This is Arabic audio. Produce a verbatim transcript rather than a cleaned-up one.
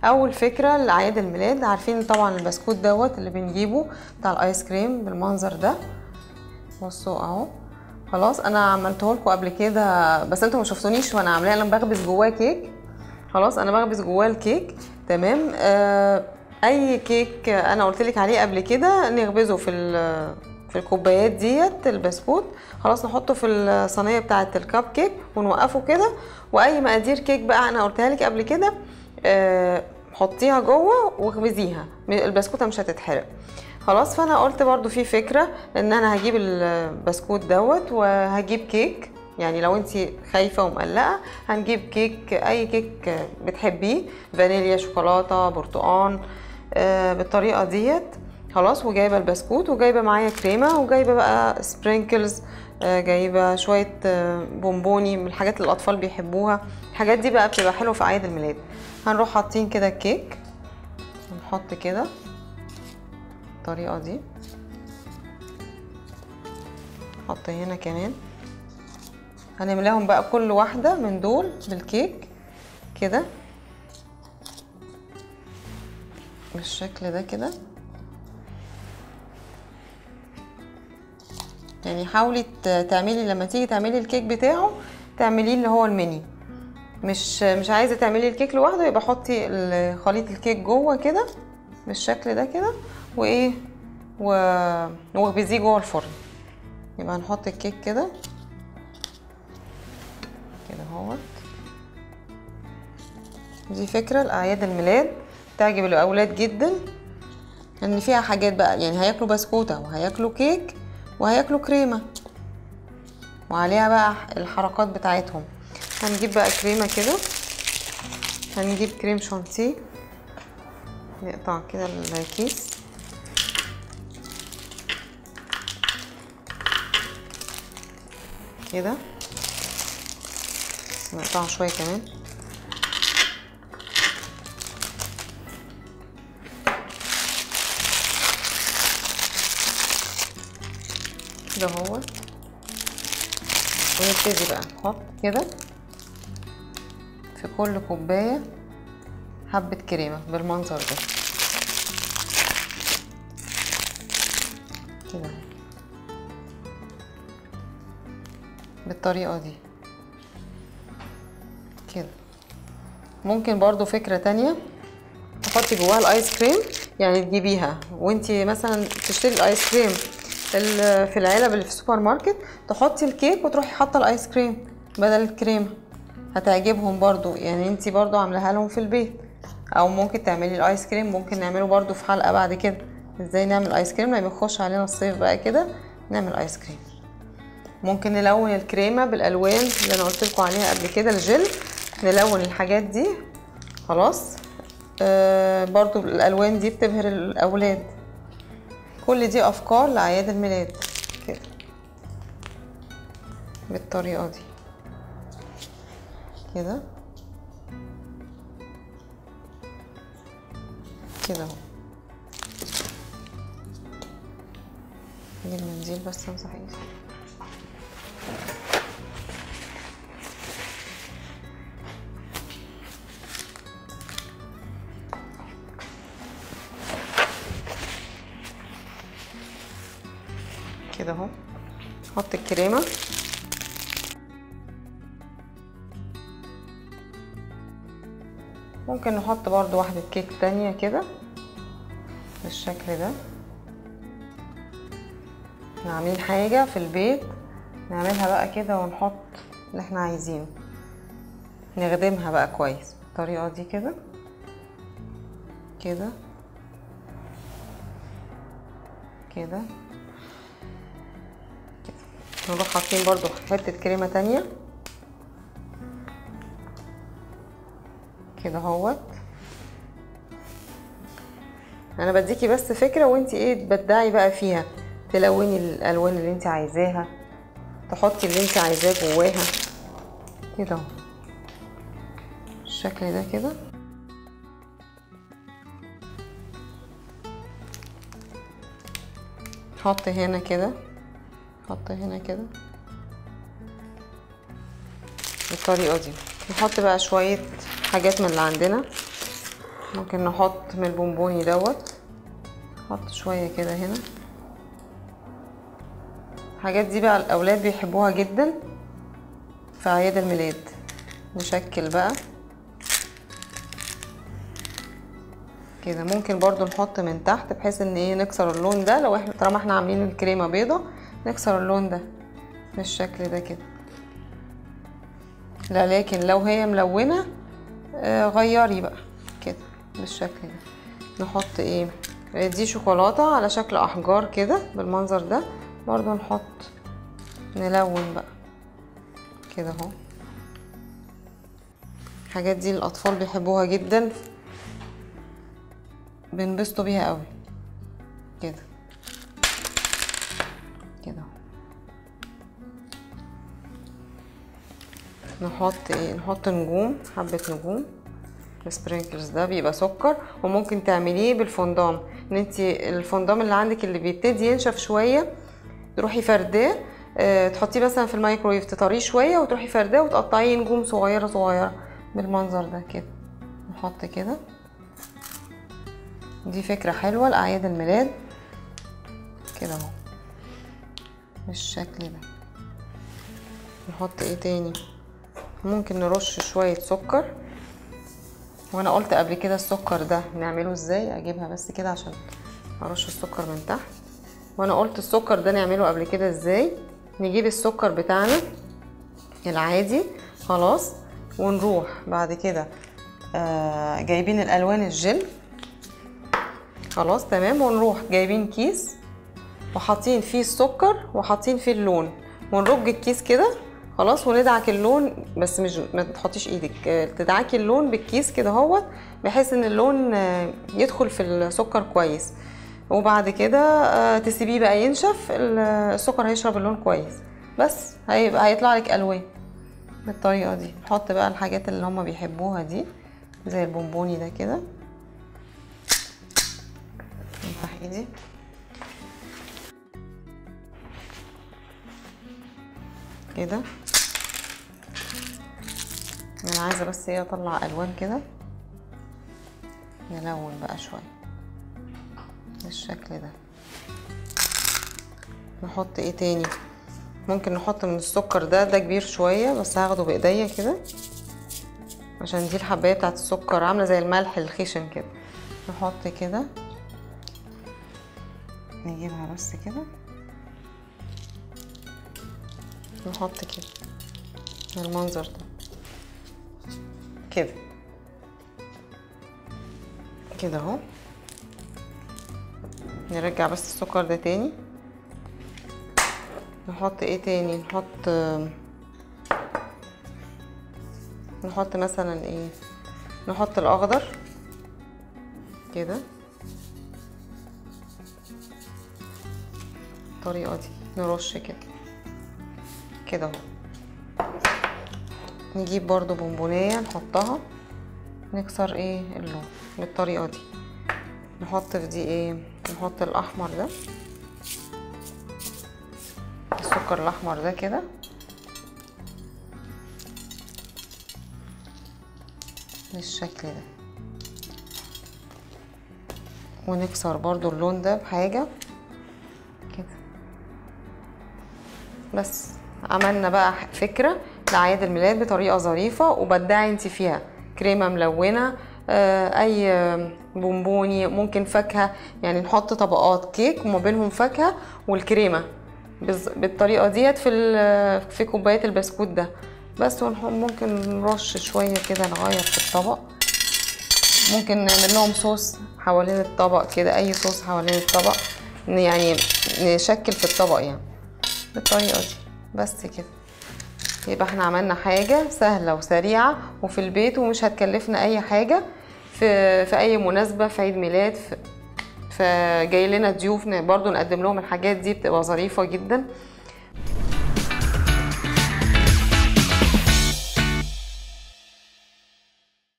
اول فكره لاعياد الميلاد. عارفين طبعا البسكوت دوت اللي بنجيبه بتاع الايس كريم بالمنظر ده، بصوا اهو. خلاص انا عملته لكم قبل كده بس انتوا ما شفتونيش وانا عاملاه. انا بخبز جواه كيك. خلاص انا بخبز جواه الكيك، تمام. آه اي كيك انا قلت لك عليه قبل كده نخبزه في في الكوبايات ديت البسكوت. خلاص نحطه في الصينيه بتاعه الكب كيك ونوقفه كده. واي مقادير كيك بقى انا قلتها لك قبل كده آه حطيها جوه واخبزيها، البسكوته مش هتتحرق. خلاص فانا قلت برضو في فكره ان انا هجيب البسكوت دوت وهجيب كيك. يعني لو انت خايفه ومقلقه هنجيب كيك، اي كيك بتحبيه، فانيليا، شوكولاته، برتقان، آه بالطريقه ديت. خلاص وجايبه البسكوت وجايبه معايا كريمه وجايبه بقى سبرينكلز، آه جايبه شويه آه بونبوني من الحاجات اللي الاطفال بيحبوها. الحاجات دي بقى بتبقى حلوه في اعياد الميلاد. هنروح حاطين كده الكيك، نحط كده بالطريقه دي، نحط هنا كمان. هنملاهم بقى كل واحده من دول بالكيك كده بالشكل ده كده. يعني حاولي تعملي لما تيجي تعملي الكيك بتاعه تعمليه اللي هو الميني. مش مش عايزه تعملي الكيك لوحده يبقى حطي خليط الكيك جوه كده بالشكل ده كده وايه واخبزيه جوه الفرن. يبقى هنحط الكيك كده كده اهوت. دي فكره لاعياد الميلاد تعجب الاولاد جدا، ان فيها حاجات بقى يعني هياكلوا بسكوته وهياكلوا كيك وهياكلوا كريمه وعليها بقى الحركات بتاعتهم. هنجيب بقى كريمه كده، هنجيب كريم شانتيه، نقطع كده الكيس كده، نقطعه شويه كمان. كده اهو. ونبتدي بقى نحط كده في كل كوبايه حبه كريمه بالمنظر ده كده بالطريقه دي كده. ممكن برضو فكره تانية تحطي جواها الايس كريم، يعني تجيبيها وانتي مثلا تشتري الايس كريم في العلب اللي في السوبر ماركت، تحطي الكيك وتروحي حاطه الايس كريم بدل الكريمه. هتعجبهم برضو، يعني انتي برضو عاملاها لهم في البيت. او ممكن تعملي الايس كريم، ممكن نعمله برضو في حلقه بعد كده ازاي نعمل ايس كريم لما يخش علينا الصيف بقى كده نعمل ايس كريم. ممكن نلون الكريمه بالالوان اللي انا قلت لكم عليها قبل كده، الجل، نلون الحاجات دي. خلاص آه برضو الالوان دي بتبهر الاولاد. كل دي افكار لاعياد الميلاد كده بالطريقه دي كده كده اهو. نجيب المنديل بس امسح ايدي. كده اهو. نحط الكريمه ممكن نحط برضو واحده كيك تانية كده بالشكل ده. احنا عاملين حاجه في البيت نعملها بقى كده ونحط اللي احنا عايزينه، نخدمها بقى كويس بالطريقه دي كده كده كده كده. نروح حاطين برضو حته كريمه تانية كده اهوت. انا بديكي بس فكره وانتي ايه تبدعي بقى فيها، تلوني الالوان اللي انتي عايزاها، تحطي اللي انتي عايزاه جواها كده اهو بالشكل ده كده. نحط هنا كده، نحط هنا كده بالطريقه دي. نحط بقى شويه حاجات من اللي عندنا ممكن نحط من البونبوني دوت، نحط شويه كده هنا. الحاجات دي بقى الاولاد بيحبوها جدا في اعياد الميلاد. نشكل بقى كده. ممكن برضو نحط من تحت بحيث ان ايه نكسر اللون ده، لو احنا طالما احنا عاملين الكريمه بيضه نكسر اللون ده بالشكل ده كده. لا لكن لو هي ملونه آه غيري بقى كده بالشكل ده. نحط ايه، دي شوكولاته على شكل احجار كده بالمنظر ده، برضو نحط نلون بقى كده اهو. الحاجات دي الاطفال بيحبوها جدا، بنبسطوا بيها قوي كده كده. نحط ايه، نحط نجوم، حبه نجوم. السبرينكلز ده بيبقى سكر، وممكن تعمليه بالفondام، ان انت الفondام اللي عندك اللي بيبتدي ينشف شويه تروحي فرداه، اه تحطيه مثلا في الميكرويف تطريه شويه وتروحي فرداه وتقطعيه نجوم صغيره صغيره بالمنظر ده كده. نحط كده، دي فكره حلوه لاعياد الميلاد كده اهو بالشكل ده. نحط ايه تاني، ممكن نرش شويه سكر. وانا قلت قبل كده السكر ده نعمله ازاي، اجيبها بس كده عشان ارش السكر من تحت. وانا قلت السكر ده نعمله قبل كده ازاي. نجيب السكر بتاعنا العادي خلاص، ونروح بعد كده آه جايبين الالوان الجل خلاص تمام، ونروح جايبين كيس وحاطين فيه السكر وحاطين فيه اللون، ونرج الكيس كده خلاص، وندعك اللون، بس مش ما تحطيش ايدك، تدعكي اللون بالكيس كده اهوت بحيث ان اللون يدخل في السكر كويس. وبعد كده تسيبيه بقى ينشف، السكر هيشرب اللون كويس، بس هيبقى هيطلع لك الوان بالطريقه دي. نحط بقى الحاجات اللي هم بيحبوها دي زي البونبوني ده كده. نفتح ايدي كده، انا عايزه بس ايه اطلع الوان كده. نلون بقى شويه بالشكل ده. نحط ايه تاني، ممكن نحط من السكر ده، ده كبير شويه بس هاخده بايديا كده عشان دي الحبايه بتاعت السكر عامله زي الملح الخشن كده. نحط كده، نجيبها بس كده، نحط كده بالمنظر ده كده كده اهو. نرجع بس السكر ده تاني. نحط ايه تاني، نحط نحط مثلا ايه، نحط الاخضر كده الطريقه دي، نرش كده كده اهو. نجيب برضو بونبونيه نحطها، نكسر ايه اللون بالطريقه دي. نحط في دي ايه، نحط الاحمر ده، السكر الاحمر ده كده بالشكل ده، ونكسر برضو اللون ده بحاجه كده. بس عملنا بقى فكره لأعياد الميلاد بطريقه ظريفه وبدعي انت فيها. كريمه ملونه، اي بونبوني، ممكن فاكهه، يعني نحط طبقات كيك وما بينهم فاكهه والكريمه بالطريقه ديت في في كوبايه البسكوت ده بس. ممكن نرش شويه كده نغير في الطبق، ممكن نعمل لهم صوص حوالين الطبق كده، اي صوص حوالين الطبق، يعني نشكل في الطبق يعني بالطريقه دي بس كده. يبقى احنا عملنا حاجه سهله وسريعه وفي البيت ومش هتكلفنا اي حاجه، في في اي مناسبه، في عيد ميلاد، في فجاي لنا ضيوف برضو نقدم لهم الحاجات دي، بتبقى ظريفه جدا.